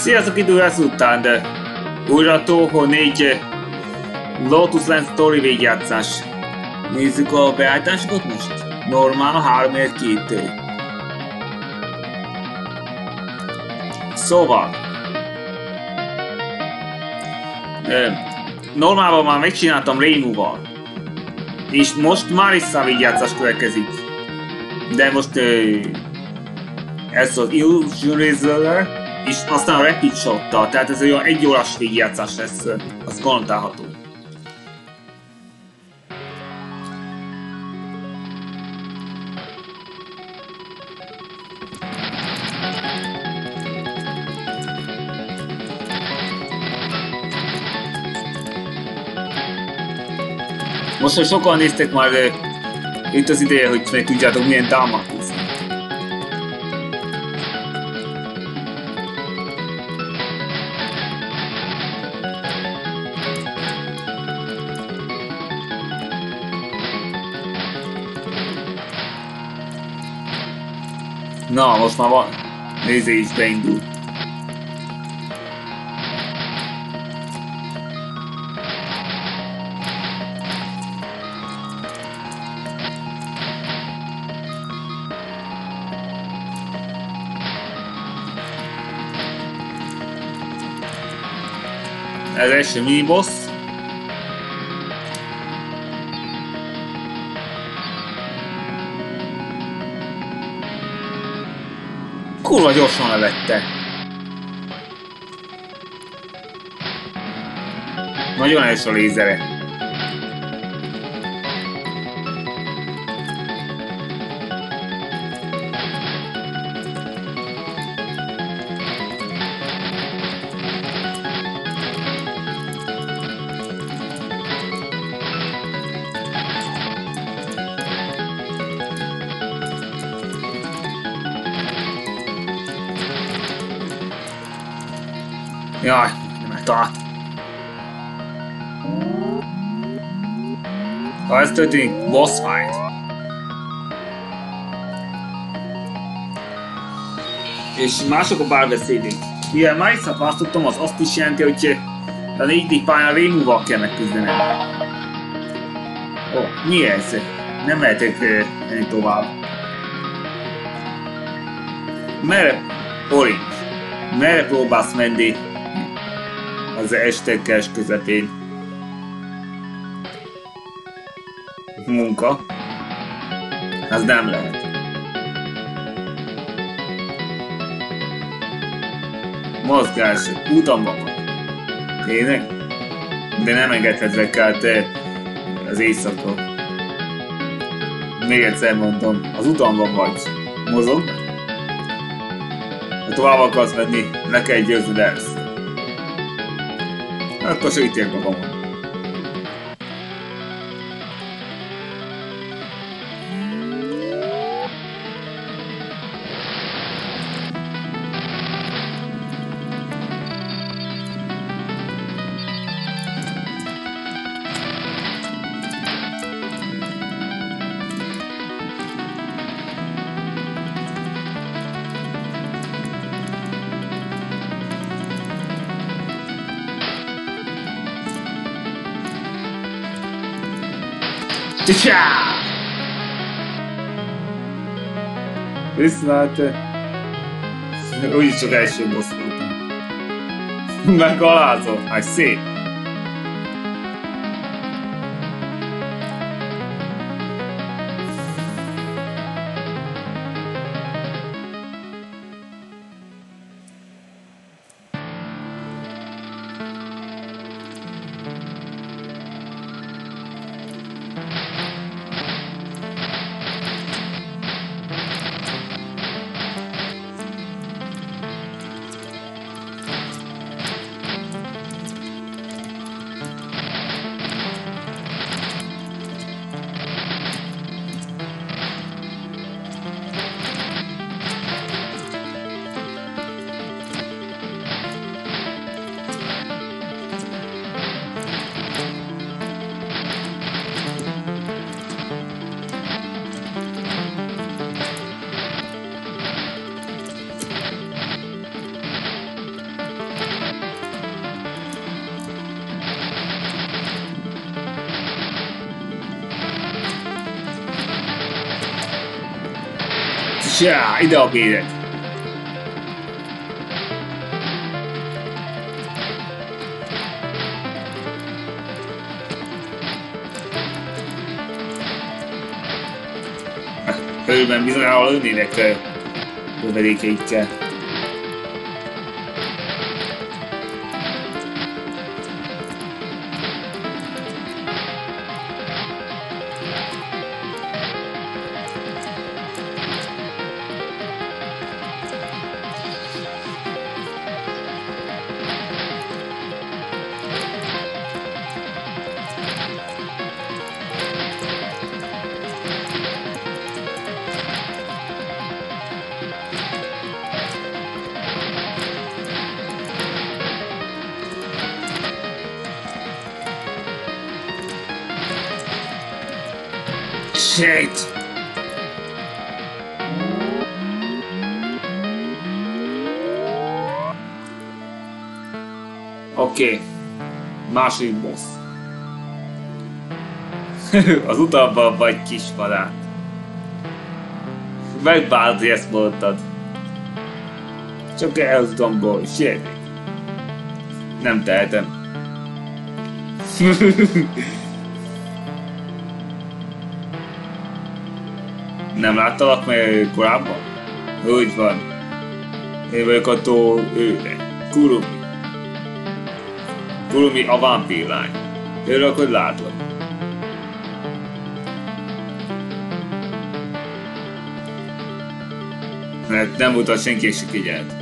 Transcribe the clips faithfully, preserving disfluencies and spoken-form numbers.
Sziasztok, idő ezután, de újra a Toho négy Lotus Land Story végigjátszás. Nézzük a beállításokat most. Normál, három két. Szóval normálban már megcsináltam Reimu-val. És most Marissa végigjátszás következik. De most ez az Illusion Razor és aztán a Rapid Shot-tal, tehát ez olyan egy órás végigjátszás lesz, az garantálható. Most, hogy sokan néztek már, itt az ideje, hogy meg tudjátok milyen támadni. Na, most már van. Nézzé is beindul. Ez első miniboss. Kurva gyorsan levette. Nagyon erős a lézere. Jaj, nem megtalált. Ha ez történik, boss fight. És mások a párbeszédünk. Mivel Marissa választottam, az azt is jelenti, hogy a négy pályán Reimu-val kell megküzdenem. Ó, oh, mi ez? Nem mehetek menni tovább. Merre, Orange? Merre próbálsz menni? Az estekes közepén. Munka. Az nem lehet. Mozgás, úton van. Tényleg? De nem engedhetlek el te az éjszaka. Még egyszer mondom, az utamban vagy. Mozog? Ha tovább akarsz menni, le kell győznöd ezt. Akkor segítél magamon. Tja! Viszlát! Úgyis csak első boss voltam. Megalázom, hát szép! Csá, ide a béret! Körülben bizonyára lőnének lövedékeikkel. Shit! Oké. Okay. Második boss. Az utalban vagy kispadát. Megbánt, hogy ezt mondtad. Csak eljutom ból, semmi. Nem tehetem. Nem láttalak meg korábban? Úgy van. Én vagyok a tó őre. Kurumi. Kurumi a vámpírlány. Örülök, hogy látlak. Mert nem mutat senki se figyelt.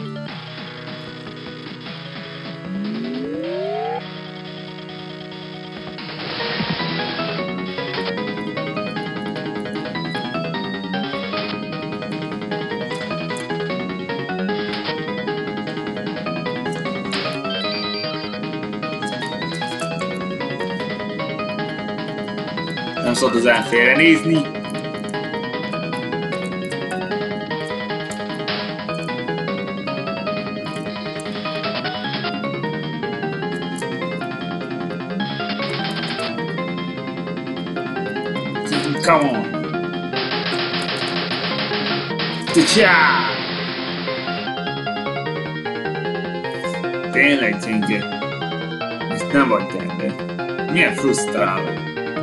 Nem szabad az elfélre nézni. Come on. Tchá! Tényleg, Cinke. Ezt nem vagy tenni. Milyen frusztráló.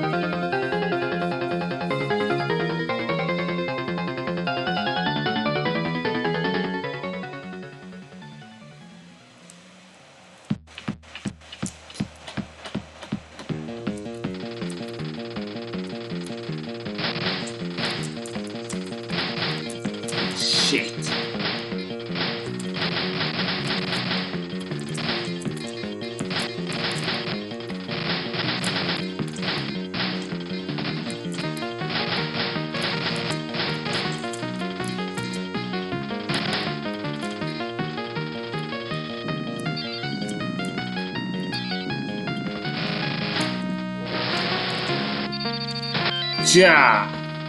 Tchá!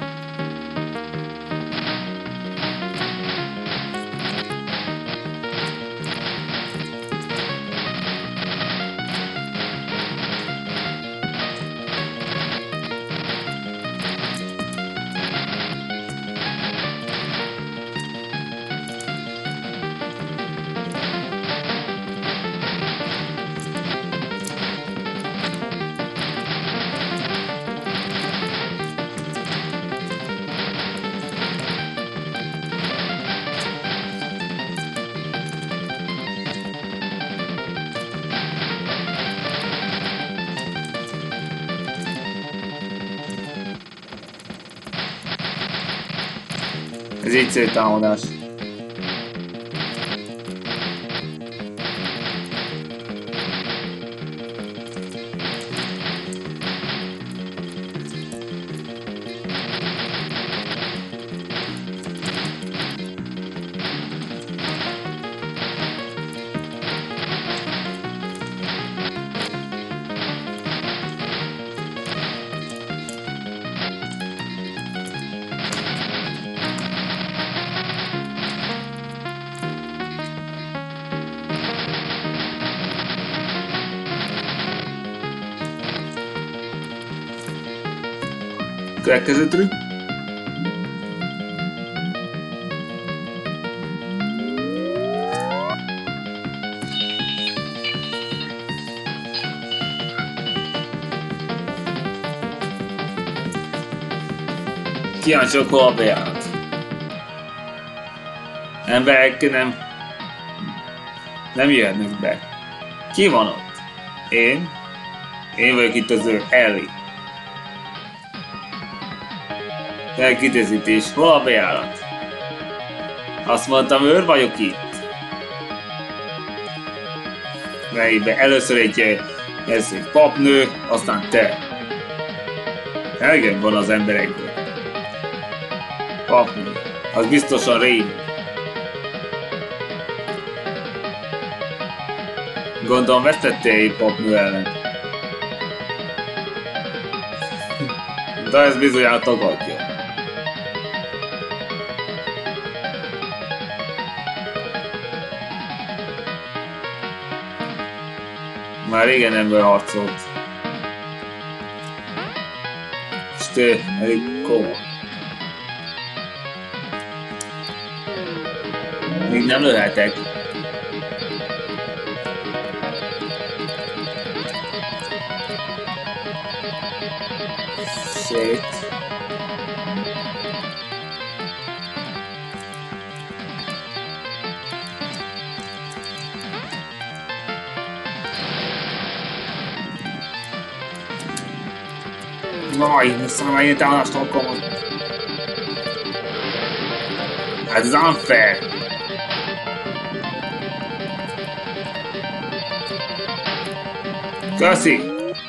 Ez egyszerű támadás. Következő trükk. Kíváncsiak, hol a bejárat. Emberek nem... nem jöhetnek be. Ki van ott? Én? Én vagyok itt az ő Ellie. Felkidezítés, hol a bejárat? Azt mondtam, őr vagyok itt. Melyikbe először egy, ez egy papnő, aztán te. Elegen van az emberekből. Papnő, az biztosan Rain. Gondolom vesztettél egy papnő ellen. De ez bizonyára tagadja. Már régen ember harcolt. És te elég komoly. Még nem lőhetek. Shit. Vaj, aztán megint támadást alkalmaz. Hát ez unfair. Köszi.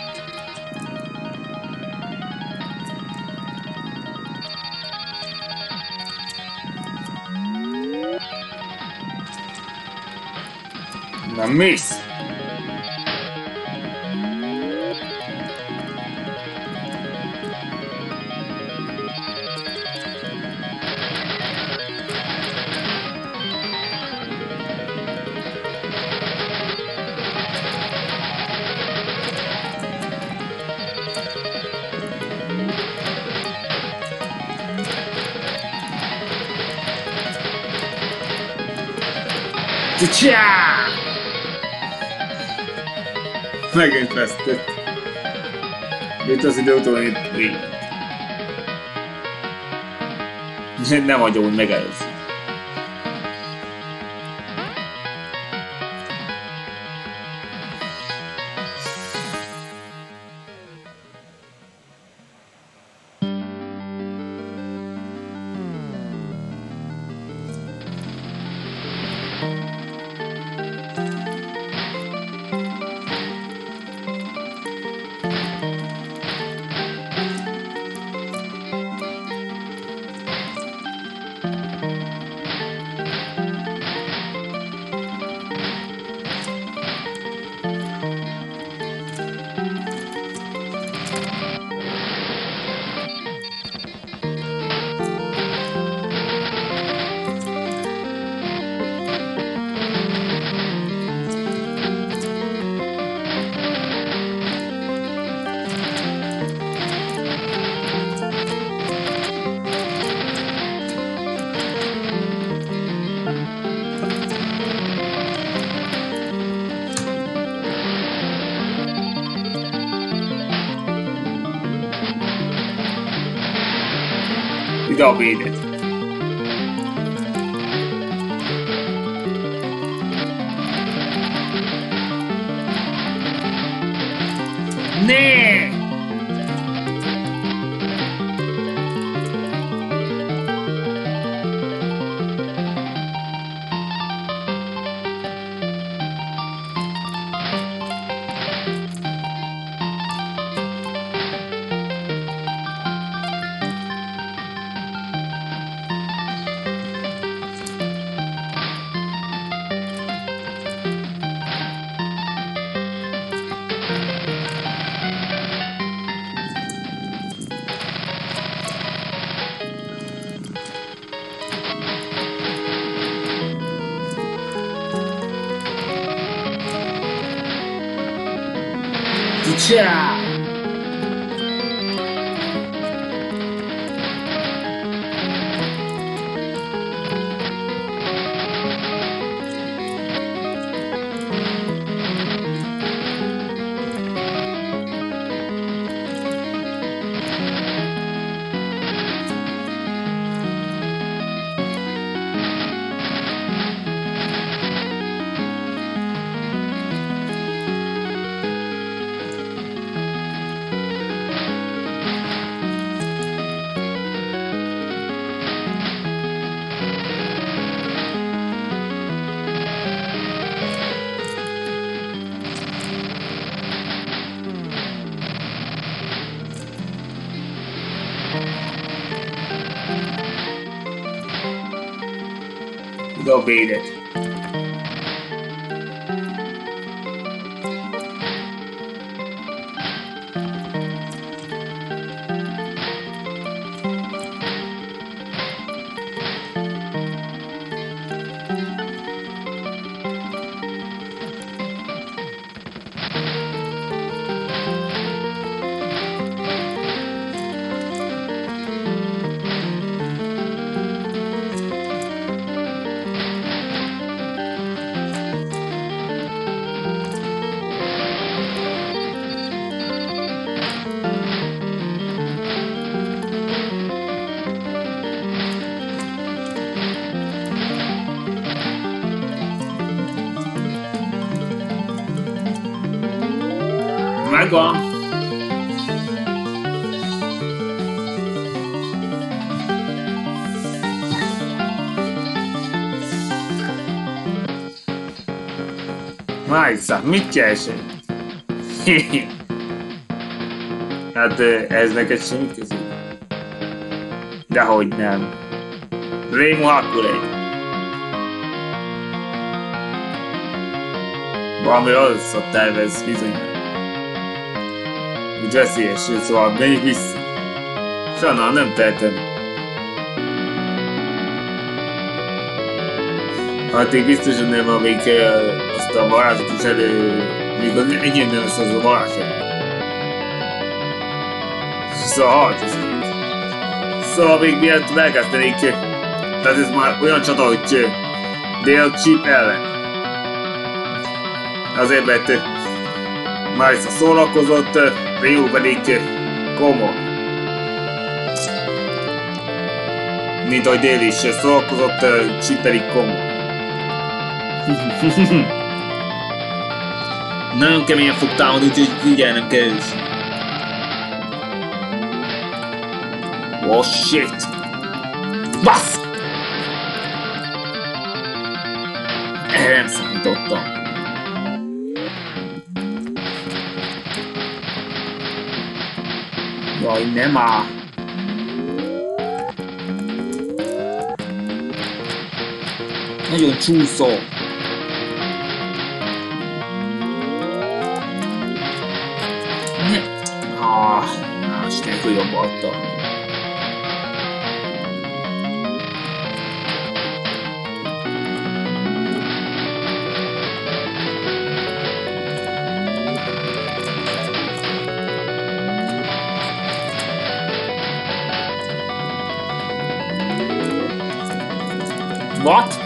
Na mész. Csá! Megint vesztett. Itt az idő után itt végig. Nem hagyom, hogy megelőzz. Ide a védet. Ne! Csá! jobb édet. Megvan. Májszak, mit keresel? Hát ez neked semmi közé. Dehogy nem. Rému Hakulé. Valami rosszat tervez bizony. Úgy veszélyes, szóval menjünk vissza. Sajnálom, nem tehetem. Addig biztosan nem, amíg uh, azt a varázsot is elő... Még az ennyien nem lesz az a varázs elő. Szóval halt ez így. Szóval még miért elkezdenék... Tehát ez már olyan csata, hogy Dale Chip ellen. Azért, mert Marissa szórakozott, Ryu pedig komoly. Mint ahogy Dale is szórakozott, Chip pedig komoly. Nagyon keményen fog támadni, úgyhogy figyelnem kell is. Oh shit! Bassz! Erre nem számítottam. Jaj, nem áll! Nagyon csúszó! Ah, most nélkül jobb adtam. What?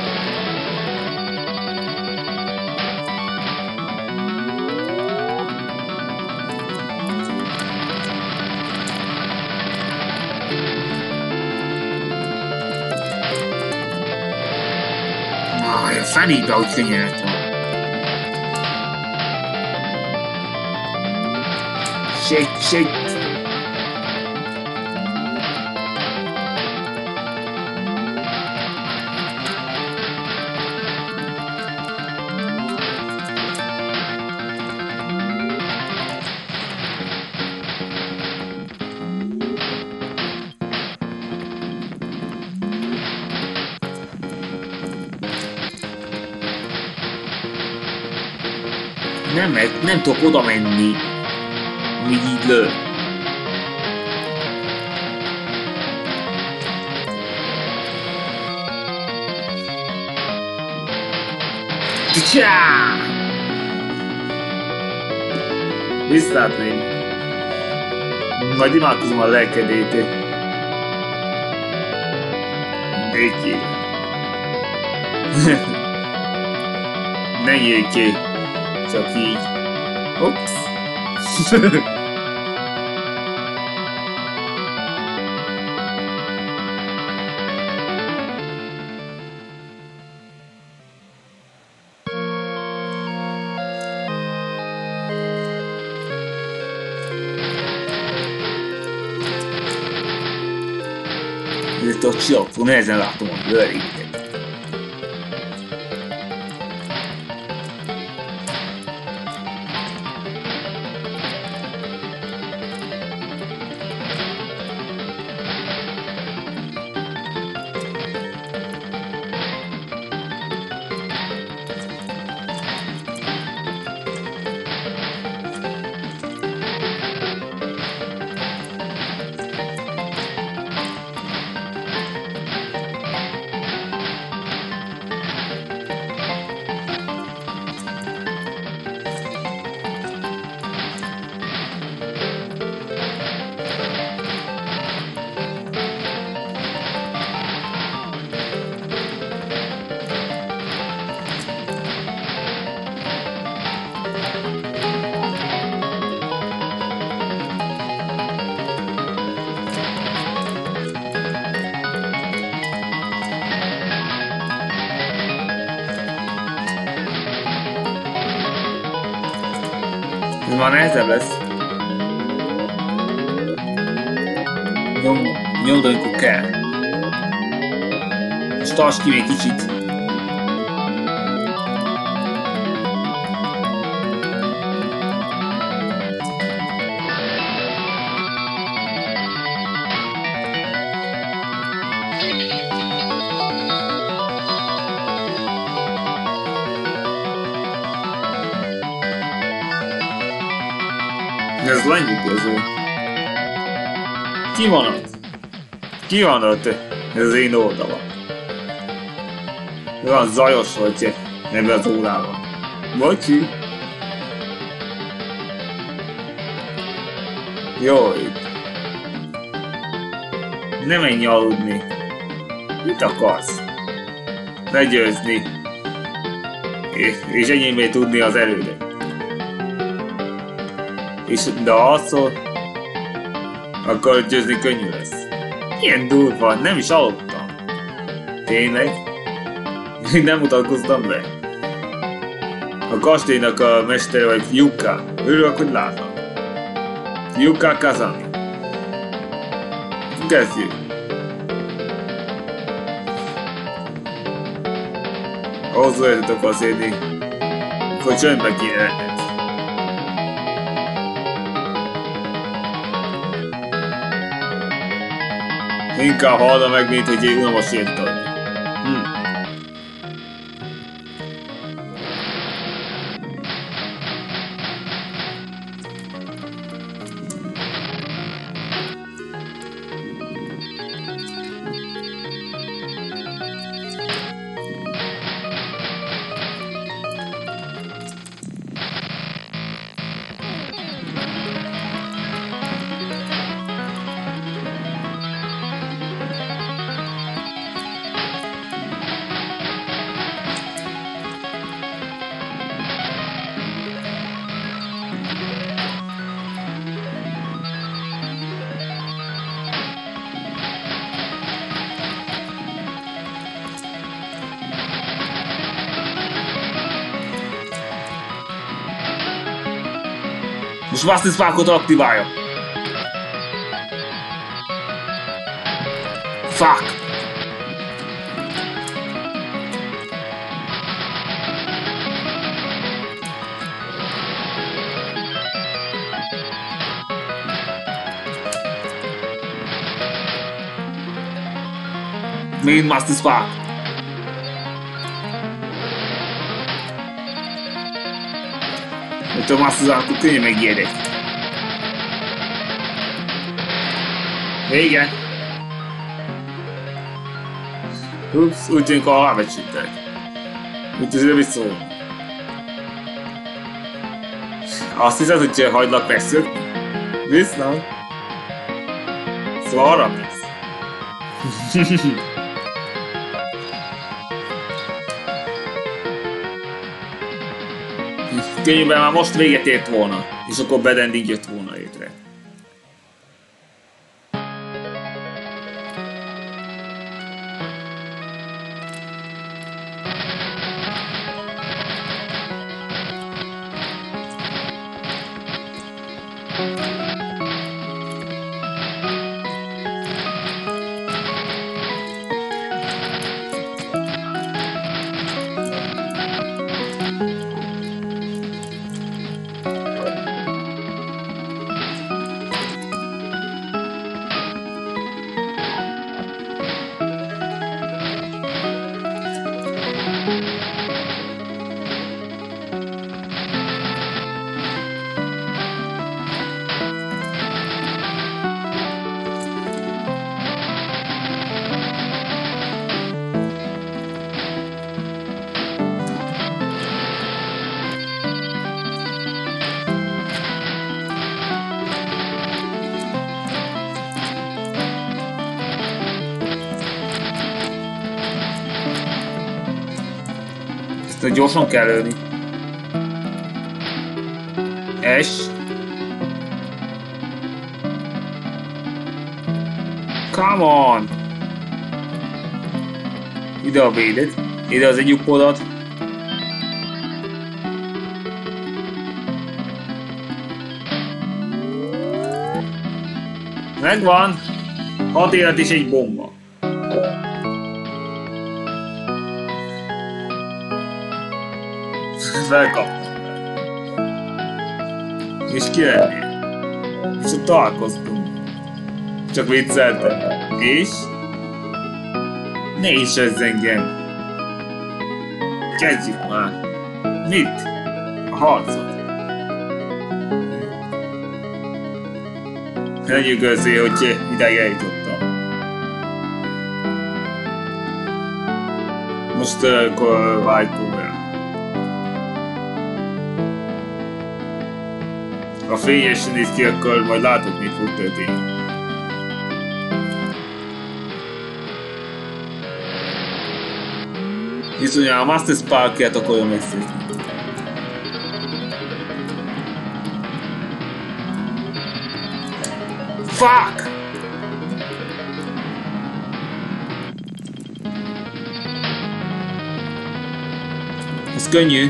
Ah, a fenébe, hogy figyeltem. Shit, shit. Nem, nem tudok oda menni, míg így lő. Csá! Visszátném. Majd imádkozom a lelkedét. Békén. Ne nyílj ki. Csak így. Ups. Itt a csillagfó, nehezen látom a bőrét. Már nehezebb lesz. Nyom, nyomd, amikor kell. És tartsd ki még kicsit. Ez lenyűgöző. Ki van ott? Ki van ott? Ez az én oldalon. Olyan zajos vagy ebben az órában. Bocsi. Jó. Ne menj aludni. Mit akarsz? Legyőzni. És, és enyémé tudni az erődet. És de ha alszol, akkor győzni könnyű lesz. Ilyen durva, nem is aludtam. Tényleg? Nem mutatkoztam be. A kastélynak a mestere vagy Yuka. Örülök, hogy látom. Yuka Kazami. Kezdjük. Ahhoz lehetett beszélni, hogy csöndbe kéne lenned. Inkább hallda meg, mint hogy egy unalmas írtad. Hm. Most Master Sparkot aktiválja. Fuck! Main Master Spark. Itt a Master Sparkot könnyen megijedek. Vége. Ups, úgy tűnik, a halálbecsültek. Úgy azért viszont. Azt hiszed, hogy hagylak megszökni? Viszont. Szóval arra mész. Könnyűben már most véget ért volna, és akkor Bad Ending jött volna létre. Ezt gyorsan kell lőni. És... Come on! Ide a védet, ide az egy uppodat. Megvan. Hat élet és egy bomba. Felkaptam. És ki lennél? És ott találkoztunk. Csak vicceltem. És? Ne is ez engem. Kezdjük már. Mit? A harcot. Legyünk össze, hogy ideig eljutottam. Most akkor vágytunk el. Ha fényesen néz ki, akkor majd látod, mi fog történni. Bizonyára a Master Spark-et akarja megszerzni. Fuck! Ez könnyű.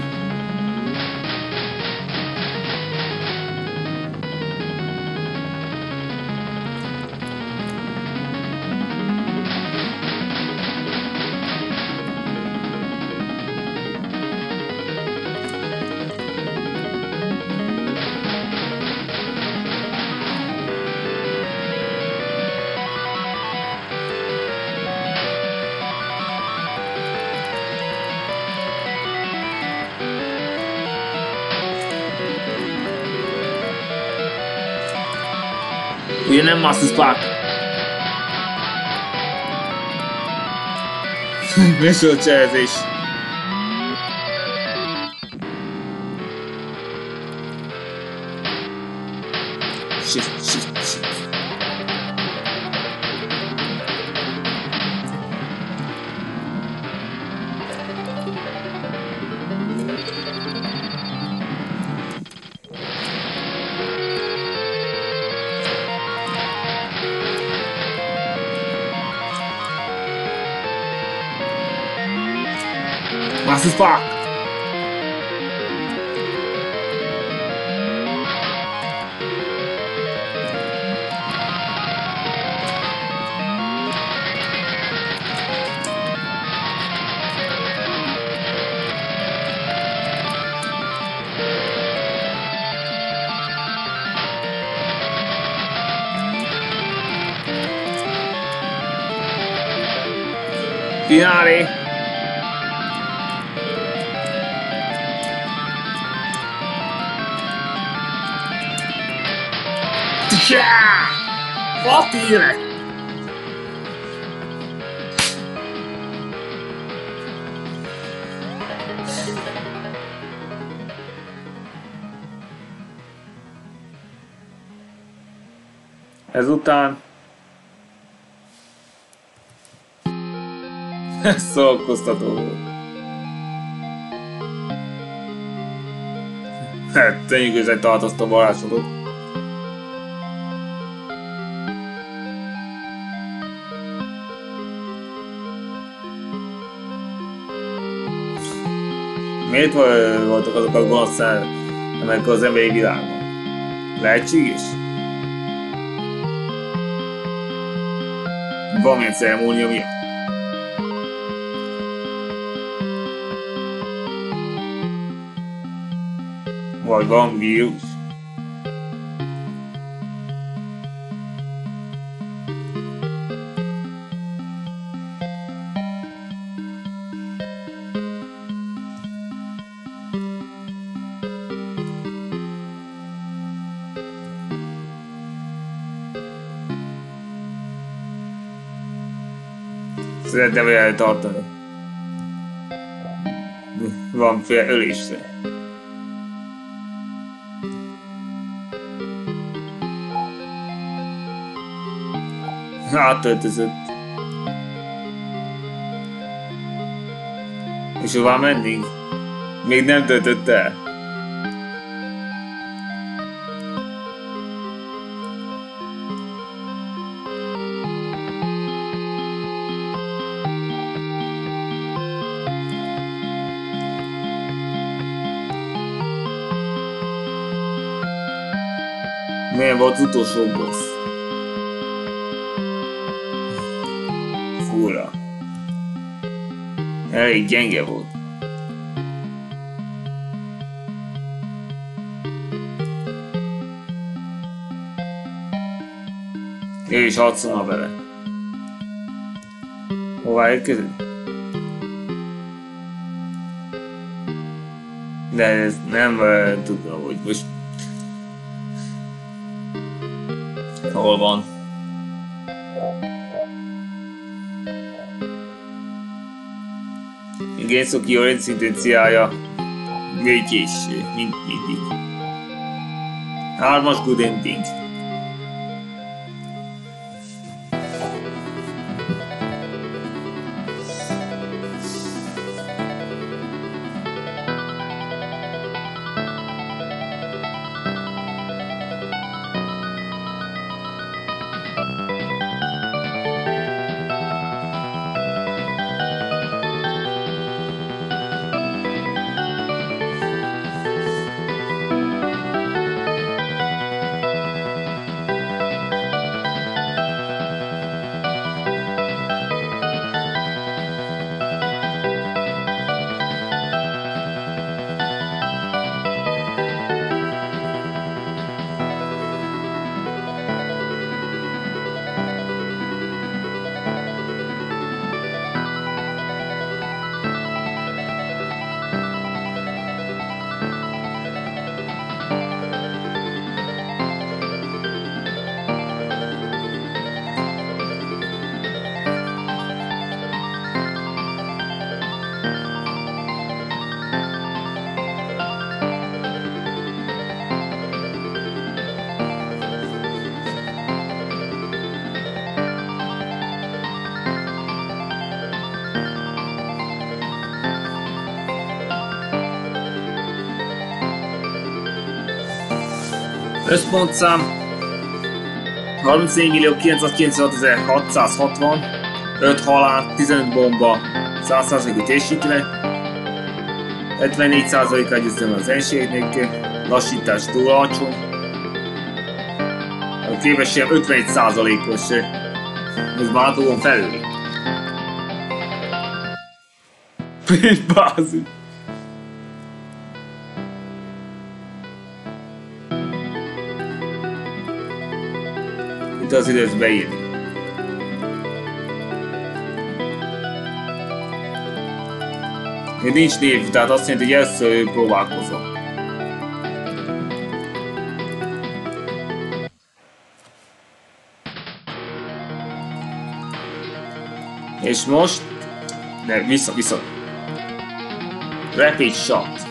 Ugye nem Master Spark? Műsorcselezés. Shit, shit, shit. Master Spark! Finale! Yeah! Hat élet! Ezután szórakoztató volt. Hát, tényleg közben tartoztam varázslatot. Miért voltak azok a gonosz szemek az emberi világban? Lehetséges? Valamilyen ceremónia miatt. Vagy van vírus? Szeretném el tartani. Van fél ölésre. Átöltözött. És hová mennénk? Még nem töltött el. Milyen volt az utolsó boss? elég gyenge volt. Ő is hadszona vele. Hová érkezett? De ez nem uh, tudom, hogy most hol van. Igen, Szoki orientációja végkéső, mint mindig. Hármas good ending. Összpontszám harmincnégy millió kilencszázkilencvenhat ezer hatszázhatvan, öt halál, tizenöt bomba, száz százalékos teljesítmény, hetvennégy százaléka egyeztetve az elségnek, lassítás túl alacsony, a képesség ötvenegy százalékos, ez bántóan felül. Bázi. Itt az időt beírni. Még nincs név, tehát azt jelenti, hogy először próbálkozom. És most... De vissza, vissza. Rapid shot.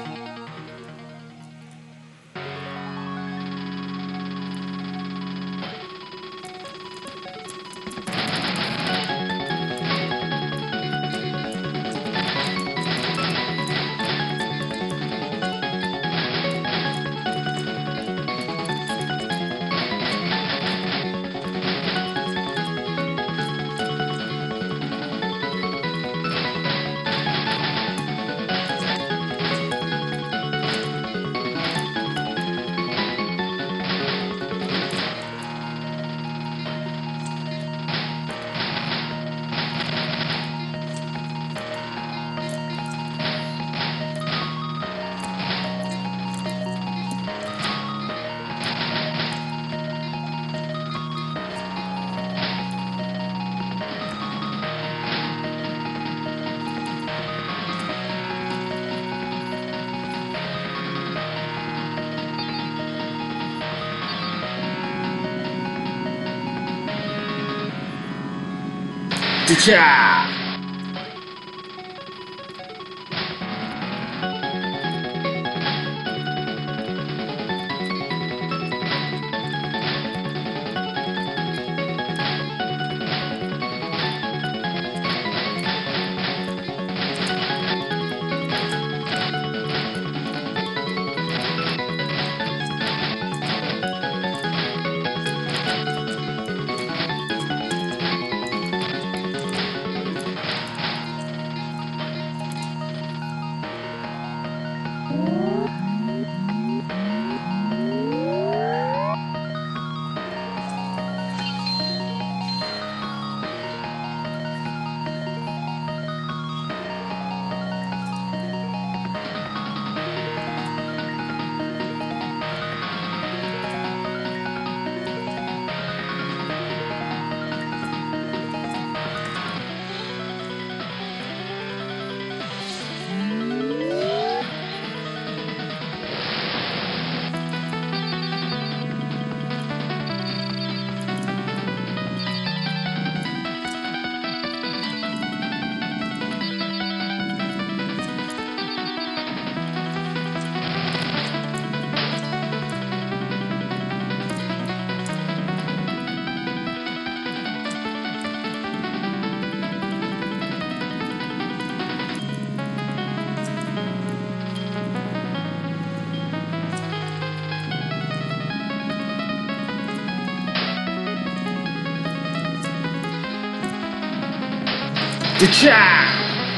Tcha! Tcha!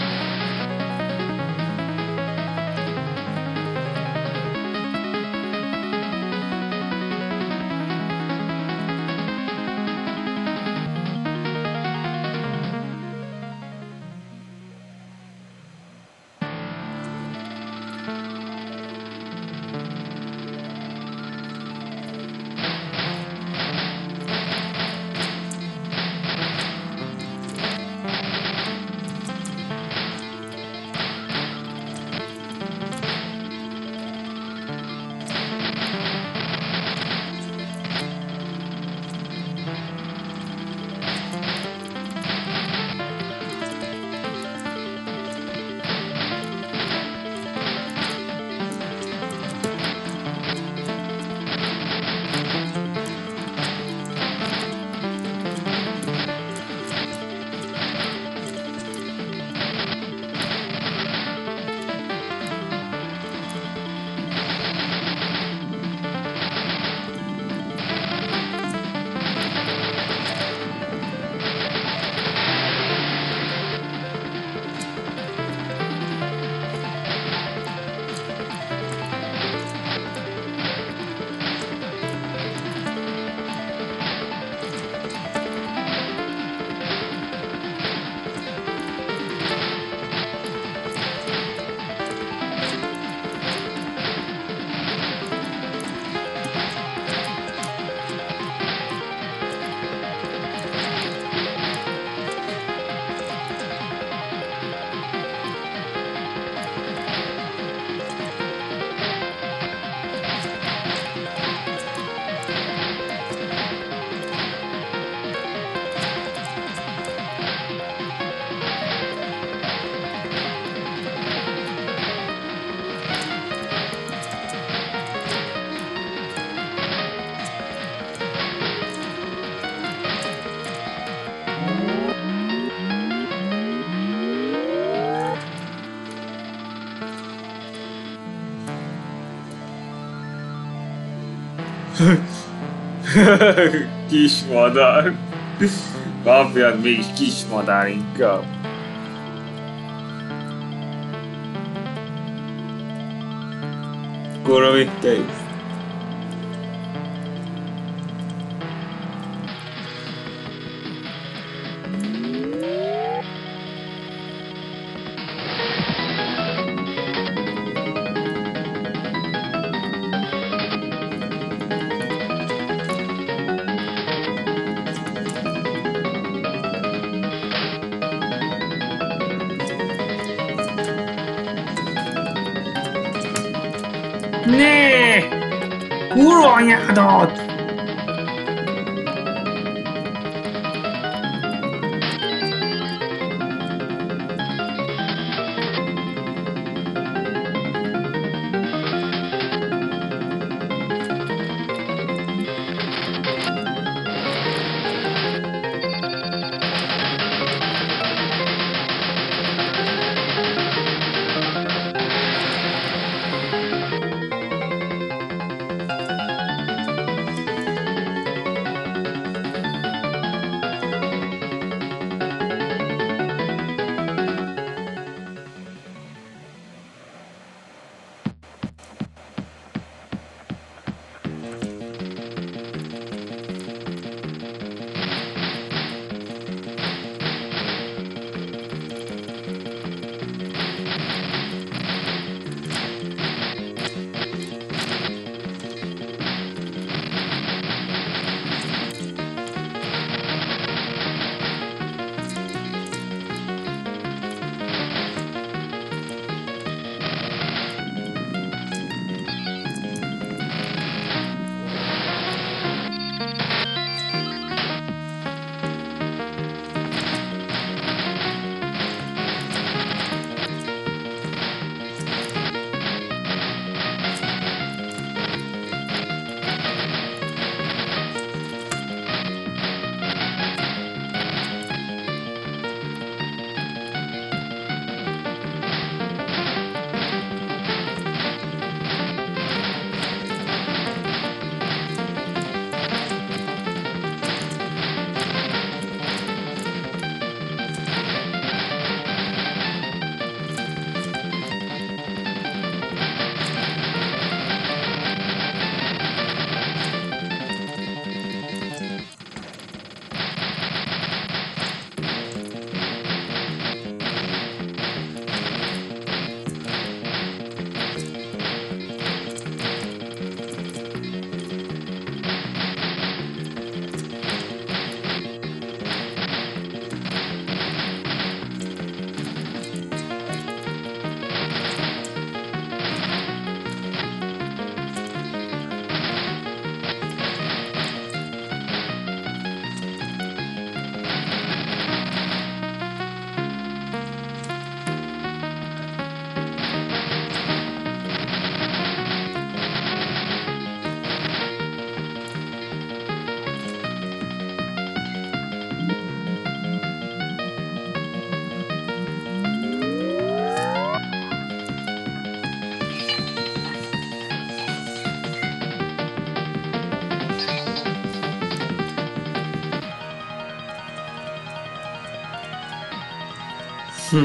Kismadár. Kapjad mégis kismadár inkább. Akkor mit te is? Ne! Kurva anyádat! Hm.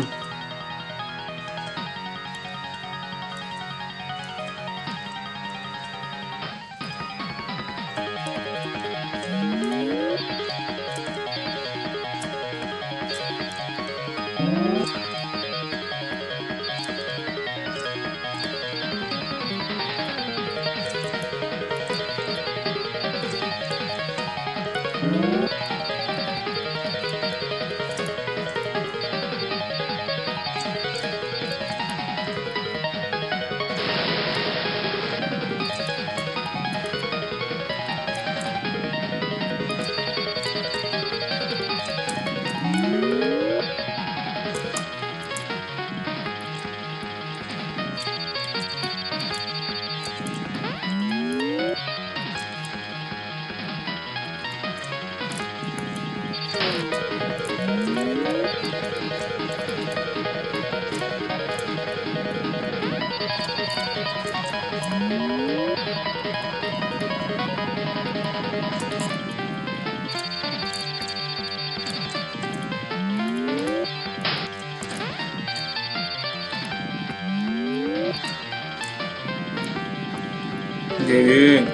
Gyerünk!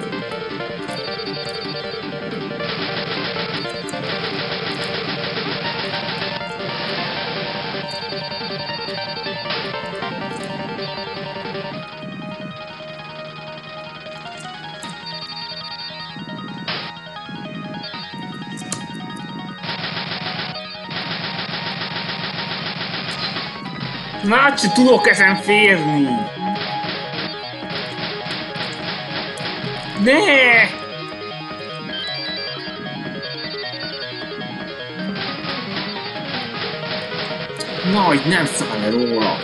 Már se tudok ezen férni! Ne! Majd nem száll le róla!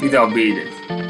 Ide a bédet.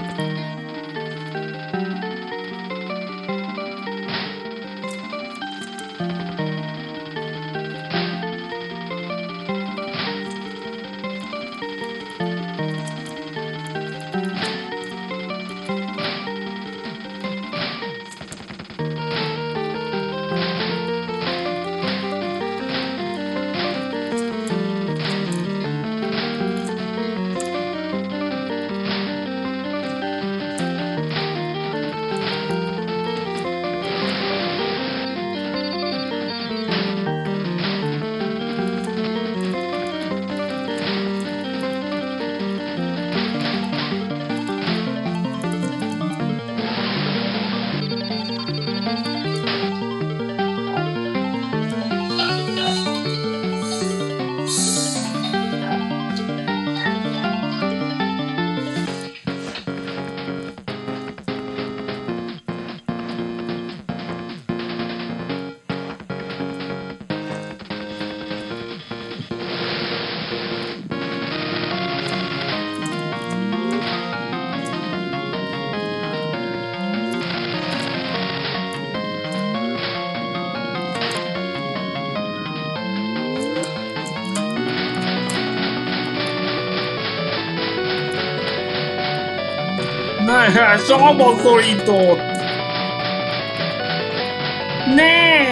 Ne, sarba szorított! Ne!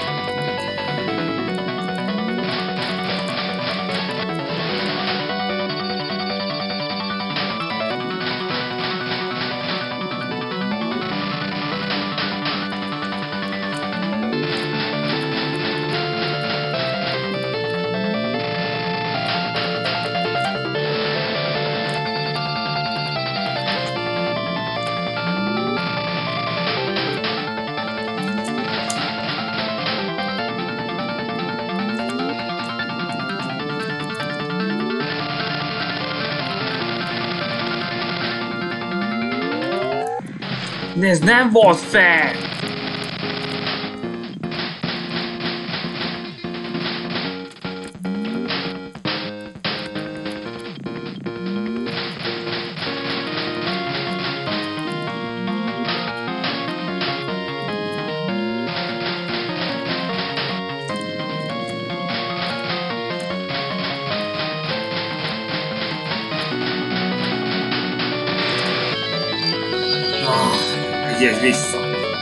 De ez nem volt fair! Egyes vissza.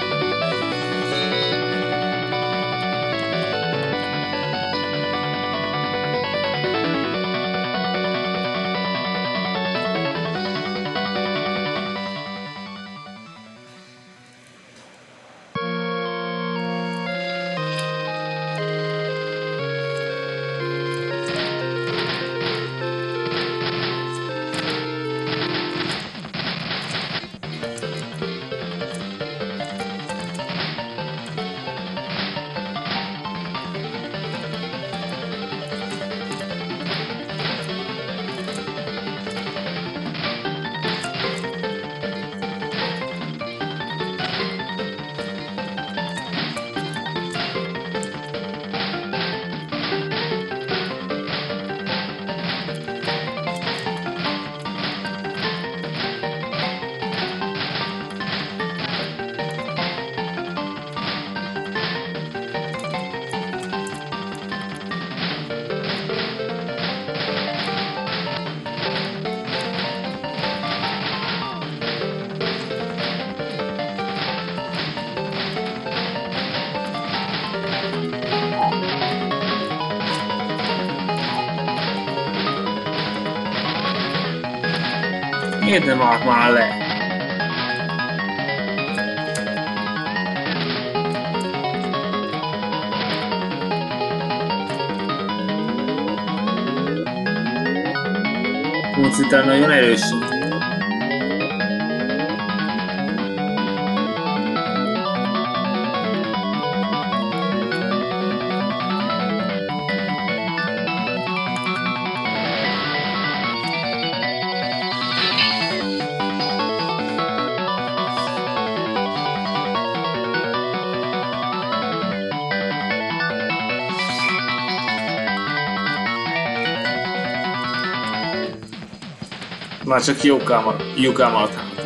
Miért nem állt már le? Pucitán nagyon erős. Már csak jókámat, jókámat hátul.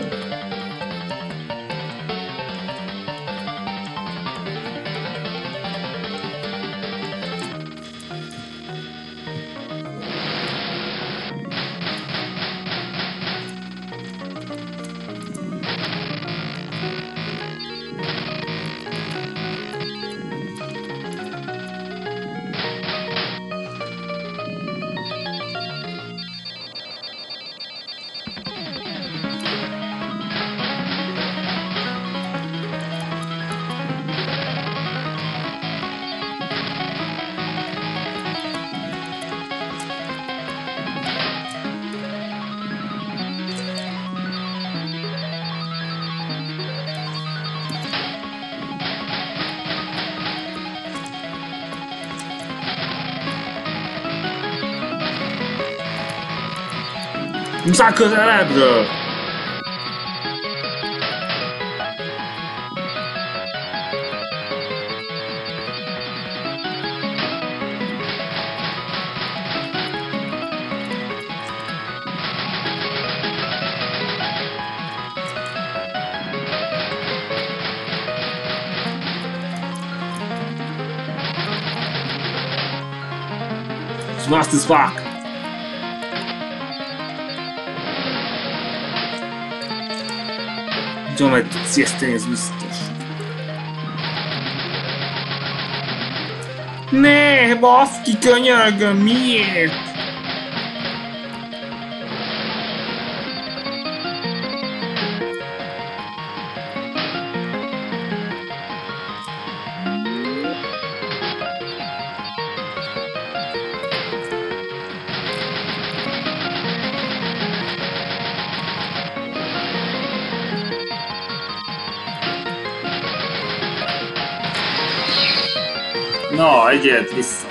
Muszáj közelebbről! Fast as fuck! Gyomeg tudsz ijeszteni, ez biztos. Ne, baszki, könyörgöm, miért? Na, egyet vissza.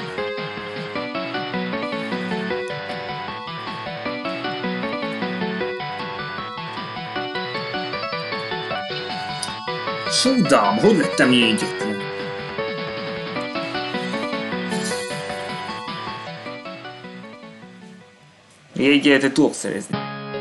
Sodám, hogy lettem jegyetlen? Jegyet tudok szerezni.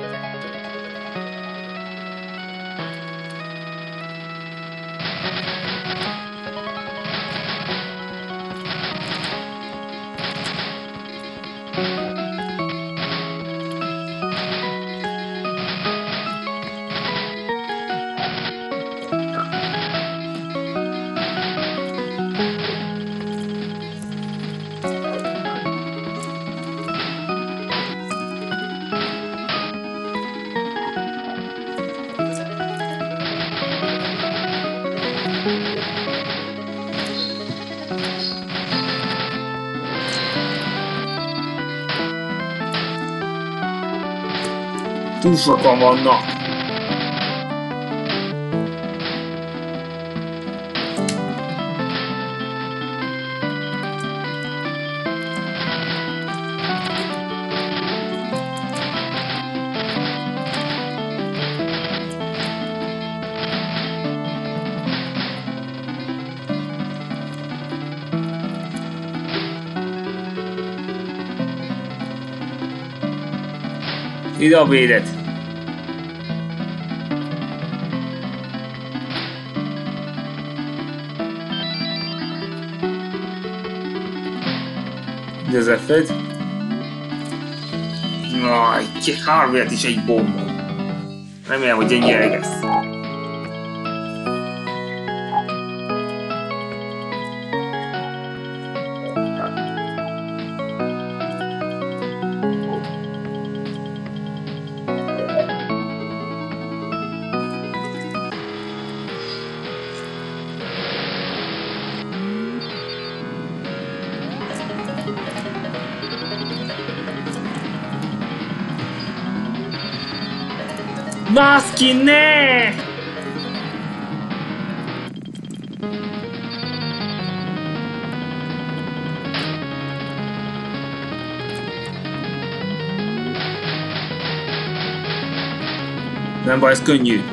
Túl sokan vannak. Ide a védet. Ide az F-et. Na, egy hárvért is egy bomba. Remélem, hogy ennyire lesz. Baszki, ne! Nem baj, ez könnyű.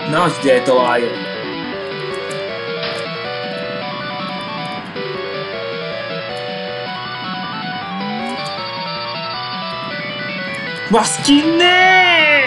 Na, figyelj tovább! Baszki, ne!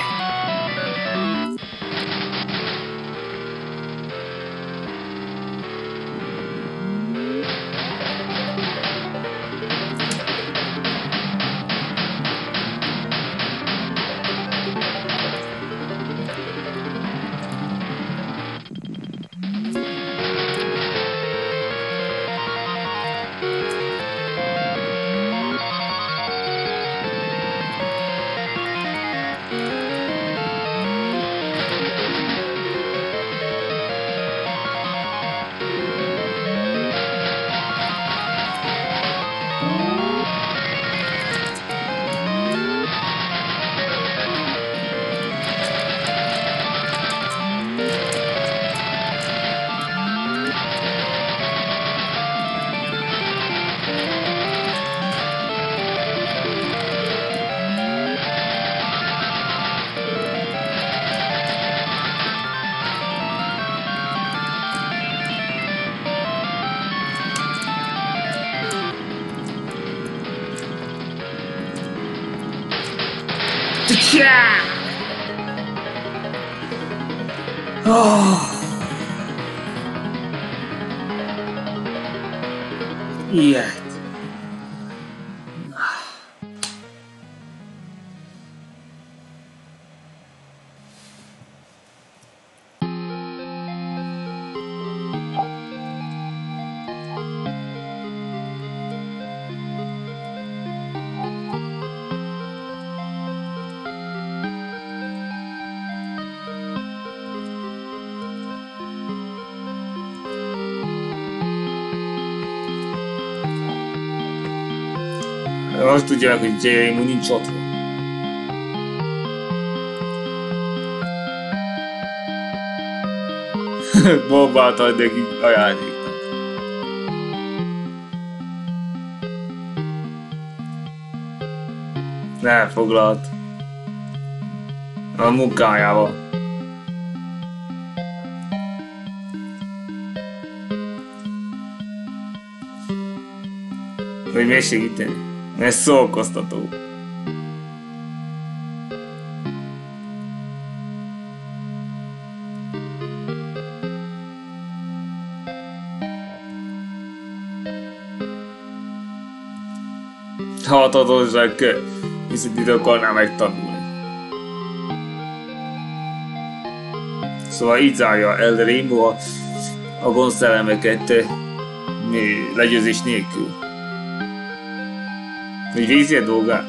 Yeah! Oh. Ilyet. Azt tudják, hogy J. Raymond nincs otthon. Bombát ad neki ajándéknak. Nem foglalt. A munkájával. Hogy miért segíteni? Ez szórakoztató. Hatatosság, viszont itt akarnám megtanulni. Szóval így zárja el Rainbow a, a gonzszellemeket legyőzés nélkül. Hogy végzi a dolgát.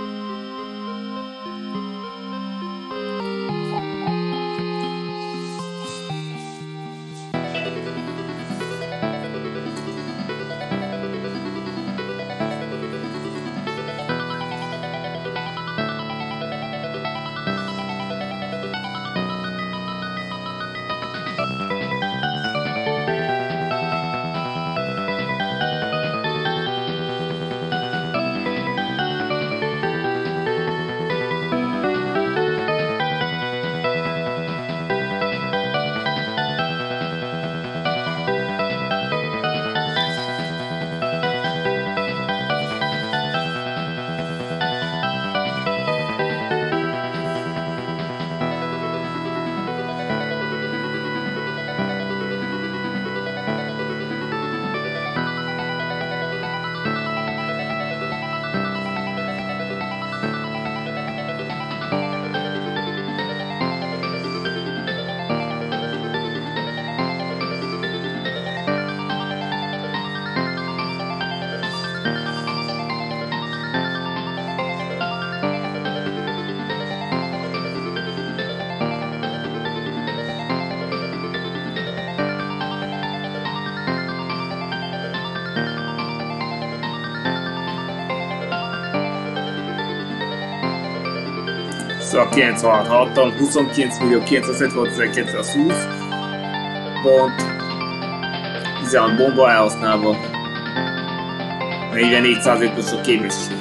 Szóval kilencvenhat hattam, huszonkilenc millió kilencszázhetvenhat-ezerkilencszázhúsz pont, tizenhat bomba elhasználva, negyvennégy százalékos a képesség.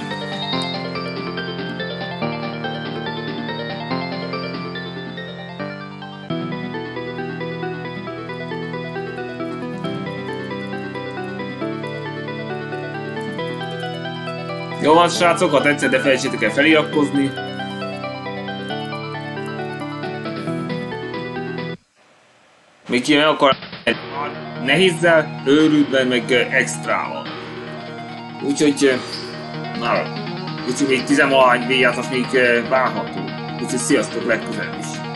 Jó van, srácok, ha tetszett, de felejtsétek el feliratkozni. Még ki meg akar nehézzel, őrültben, meg extrával. Úgyhogy, na, úgyhogy még tizenvalahány végjátszás még várható. Úgyhogy sziasztok legközelebb is.